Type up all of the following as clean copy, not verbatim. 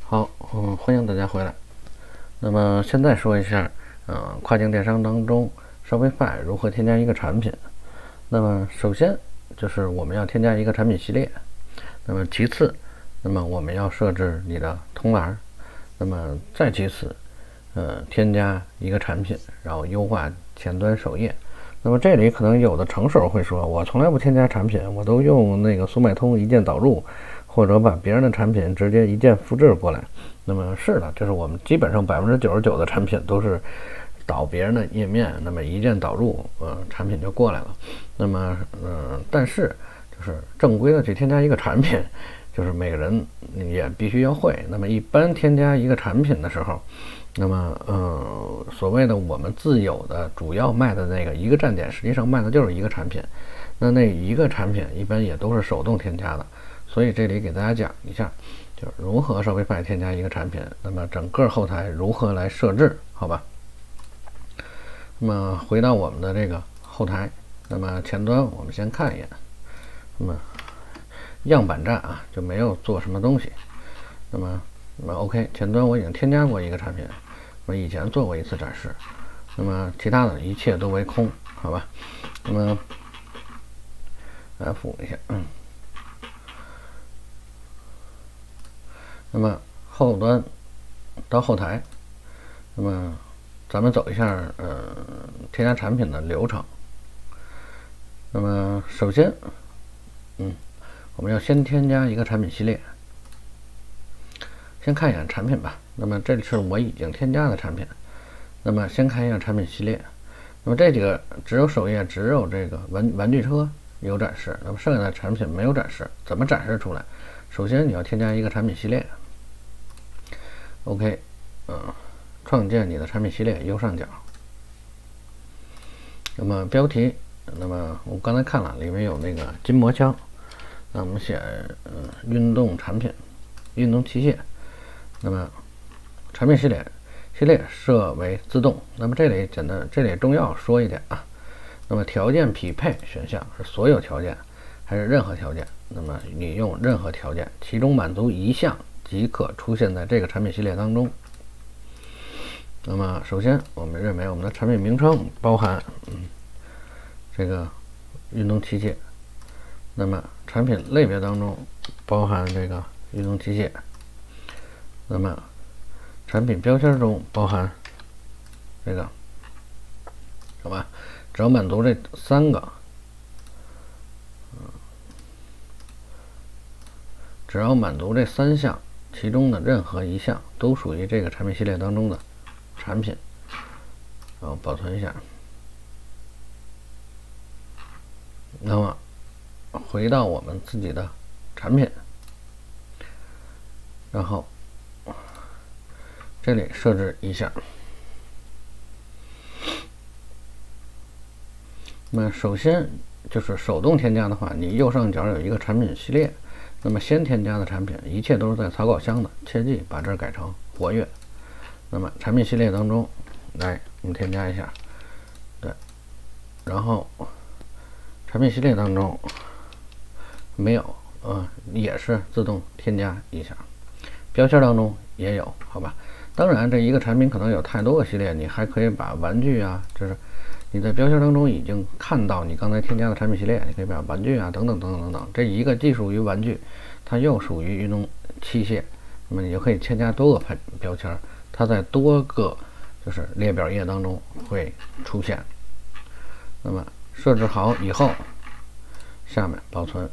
好，欢迎大家回来。那么现在说一下，跨境电商当中 Shopify 如何添加一个产品。那么首先就是我们要添加一个产品系列，那么其次，那么我们要设置你的通栏，那么再其次，添加一个产品，然后优化前端首页。那么这里可能有的成手会说，我从来不添加产品，我都用那个速卖通一键导入，或者把别人的产品直接一键复制过来。那么是的，就是我们基本上99%的产品都是导别人的页面，那么一键导入，产品就过来了。那么但是就是正规的去添加一个产品，就是每个人也必须要会。那么一般添加一个产品的时候，那么所谓的我们自有的主要卖的那个一个站点，实际上卖的就是一个产品。那一个产品一般也都是手动添加的，所以这里给大家讲一下，就是如何Shopify添加一个产品，那么整个后台如何来设置，好吧？那么回到我们的这个后台，那么前端我们先看一眼，那么样板站啊就没有做什么东西。那么 OK， 前端我已经添加过一个产品，我以前做过一次展示，那么其他的一切都为空，好吧？那么F 一下，那么后端到后台，那么咱们走一下添加产品的流程。那么首先我们要先添加一个产品系列，先看一眼产品吧。那么这里是我已经添加的产品，那么先看一下产品系列。那么这几个只有首页只有这个玩具车有展示，那么剩下的产品没有展示，怎么展示出来？首先你要添加一个产品系列。OK，创建你的产品系列，右上角。那么标题，那么我刚才看了，里面有那个筋膜枪，那我们写运动产品、运动器械。那么产品系列设为自动。那么这里重要说一点啊。那么条件匹配选项是所有条件还是任何条件？那么你用任何条件，其中满足一项即可出现在这个产品系列当中。那么首先我们认为我们的产品名称包含这个运动器械，那么产品类别当中包含这个运动器械，那么产品标签中包含这个，好吧？只要满足这三个，只要满足这三项，其中的任何一项都属于这个产品系列当中的产品。然后保存一下。那么回到我们自己的产品，然后这里设置一下。那么首先就是手动添加的话，你右上角有一个产品系列，那么先添加的产品一切都是在草稿箱的，切记把这儿改成活跃。那么产品系列当中，来我们添加一下，对，然后产品系列当中没有，也是自动添加一下。标签当中也有，好吧？当然，这一个产品可能有太多个系列，你还可以把玩具啊，就是你在标签当中已经看到你刚才添加的产品系列，你可以把玩具啊等等等等等等，这一个既属于玩具，它又属于运动器械，那么你就可以添加多个标签，它在多个就是列表页当中会出现。那么设置好以后，下面保存。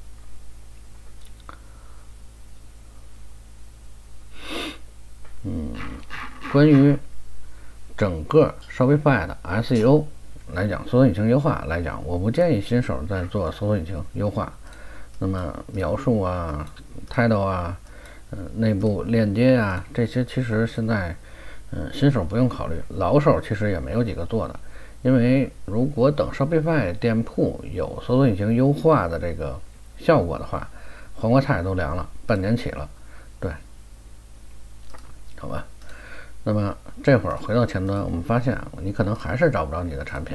关于整个 Shopify 的 SEO 来讲，搜索引擎优化来讲，我不建议新手在做搜索引擎优化。那么描述啊、title 啊、内部链接啊，这些其实现在新手不用考虑，老手其实也没有几个做的。因为如果等 Shopify 店铺有搜索引擎优化的这个效果的话，黄瓜菜都凉了，半年起了，对，好吧？那么这会儿回到前端，我们发现你可能还是找不着你的产品，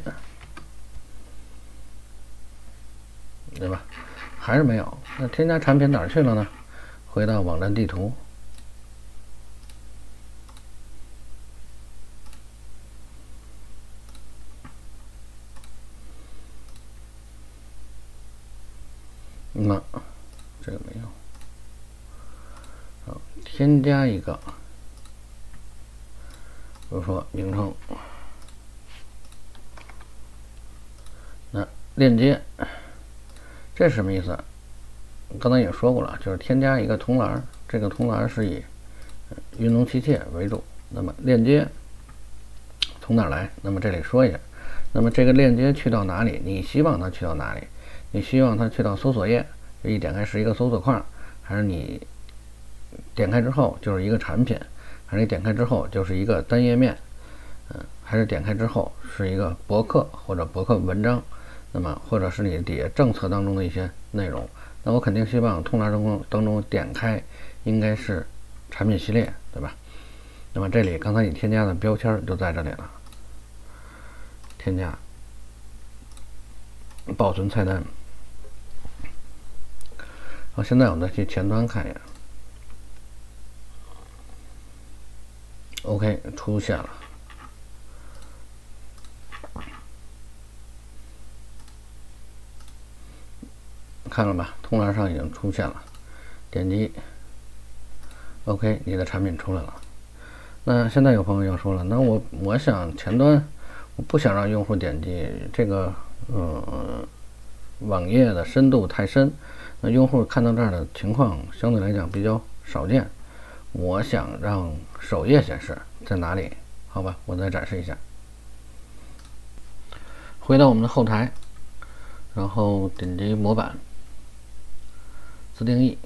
对吧？还是没有。那添加产品哪儿去了呢？回到网站地图， 那这个没有。好，添加一个，比如说名称，那链接，这是什么意思？刚才也说过了，就是添加一个同栏，这个同栏是以运动器械为主。那么链接从哪儿来？那么这里说一下，那么这个链接去到哪里？你希望它去到哪里？你希望它去到搜索页，一点开是一个搜索框，还是你点开之后就是一个产品，还是你点开之后就是一个单页面？还是点开之后是一个博客或者博客文章？那么或者是你底下政策当中的一些内容？那我肯定希望通栏当中点开应该是产品系列，对吧？那么这里刚才你添加的标签就在这里了，添加保存菜单。好，现在我们再去前端看一眼。OK， 出现了。看了吧，通栏上已经出现了。点击 OK， 你的产品出来了。那现在有朋友要说了，那我想前端我不想让用户点击这个网页的深度太深，那用户看到这儿的情况相对来讲比较少见，我想让首页显示在哪里？好吧，我再展示一下。回到我们的后台，然后点击模板，自定义。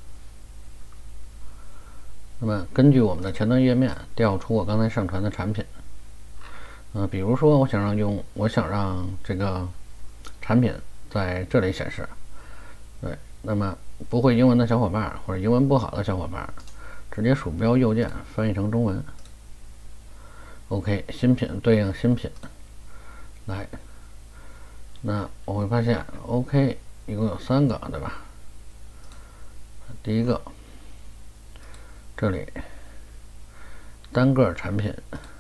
那么根据我们的前端页面调出我刚才上传的产品。比如说我想让这个产品在这里显示。对，那么不会英文的小伙伴或者英文不好的小伙伴，直接鼠标右键翻译成中文。OK， 新品对应新品。来，那我会发现 OK 一共有3个，对吧？第一个，这里单个产品，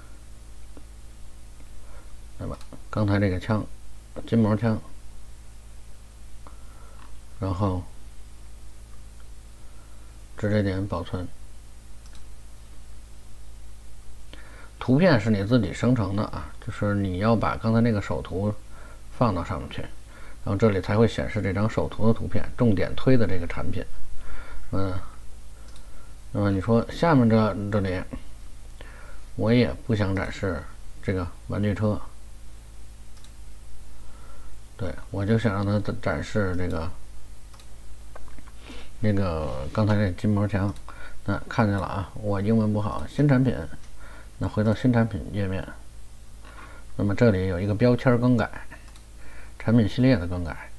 那么刚才这个枪，筋膜枪，然后直接点保存。图片是你自己生成的啊，就是你要把刚才那个首图放到上面去，然后这里才会显示这张首图的图片，重点推的这个产品。那么你说下面这里我也不想展示这个玩具车，对，我就想让它展示这个刚才这筋膜枪。那看见了啊，我英文不好，新产品。那回到新产品页面，那么这里有一个标签更改，产品系列的更改。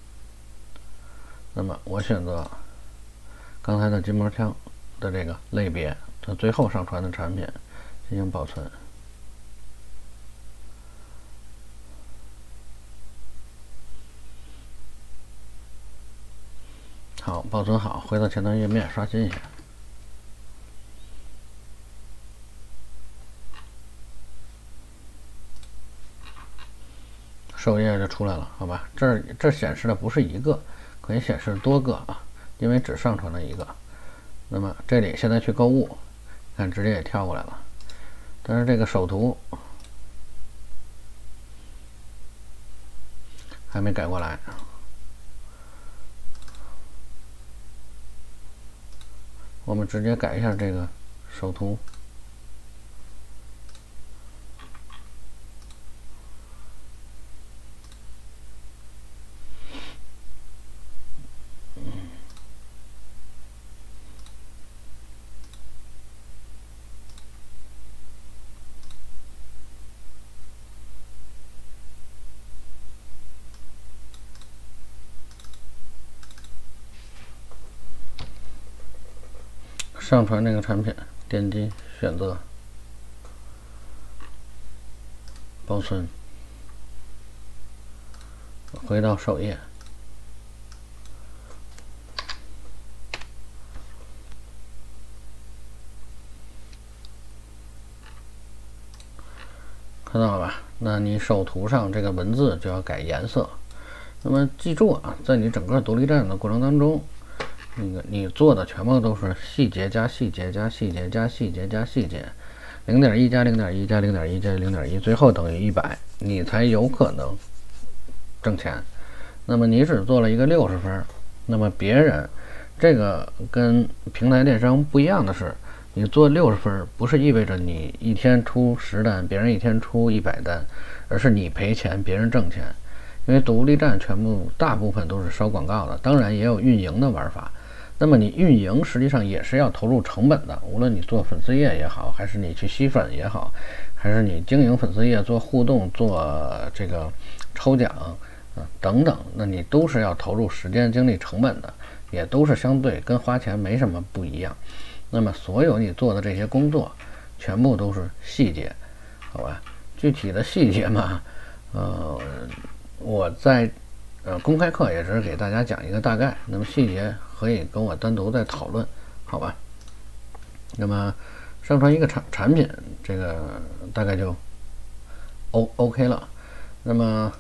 那么我选择刚才的筋膜枪的这个类别的最后上传的产品进行保存。好，保存好，回到前端页面刷新一下。首页就出来了，好吧？这显示的不是一个，可以显示多个啊，因为只上传了一个。那么这里现在去购物，看直接也跳过来了，但是这个首图还没改过来。我们直接改一下这个首图。上传这个产品，点击选择保存，回到首页。看到了吧？那你首图上这个文字就要改颜色， 那么记住啊，在你整个独立站的过程当中，你做的全部都是细节加细节加细节加细节加细节，0.1加0.1加0.1加0.1，最后等于100，你才有可能挣钱。那么你只做了一个60分，那么别人这个跟平台电商不一样的是，你做60分不是意味着你一天出10单，别人一天出100单，而是你赔钱，别人挣钱。因为独立站大部分都是烧广告的，当然也有运营的玩法。那么你运营实际上也是要投入成本的，无论你做粉丝页也好，还是你去吸粉也好，还是你经营粉丝页做互动、做这个抽奖等等，那你都是要投入时间、精力、成本的，也都是相对跟花钱没什么不一样。那么所有你做的这些工作，全部都是细节，好吧？具体的细节嘛，我在公开课也只是给大家讲一个大概，那么细节可以跟我单独再讨论，好吧？那么上传一个产品，这个大概就 OK 了。那么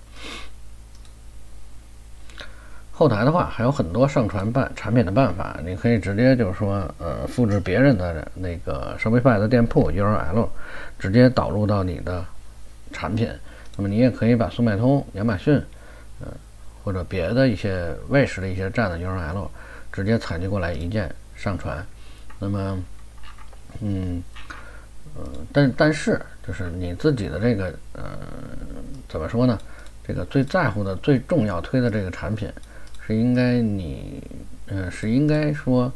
后台的话还有很多上传产品的办法，你可以直接就是说复制别人的那个 Shopify 的店铺 URL， 直接导入到你的产品。那么你也可以把速卖通、亚马逊或者别的一些卫士的一些站的 URL 直接采集过来一键上传。那么但是就是你自己的这个怎么说呢，这个最在乎的最重要推的这个产品是应该说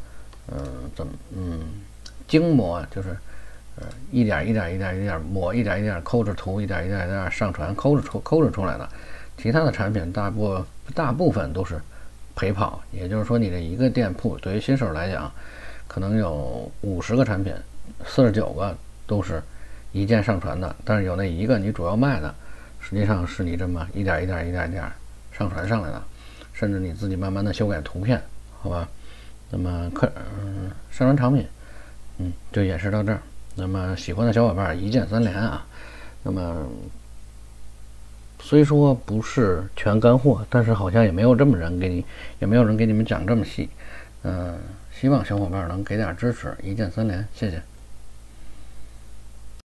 精磨，就是一点一点磨，一点一点抠着图，一点一点上传，抠着出来的。其他的产品大部分都是陪跑，也就是说你这一个店铺对于新手来讲，可能有50个产品，49个都是一键上传的，但是有那一个你主要卖的，实际上是你这么一点一点上传上来的，甚至你自己慢慢的修改图片，好吧？那么上传产品就演示到这儿。那么喜欢的小伙伴一键3连啊。那么虽说不是全干货，但是好像也没有人给你们讲这么细。希望小伙伴能给点支持，一键3连，谢谢。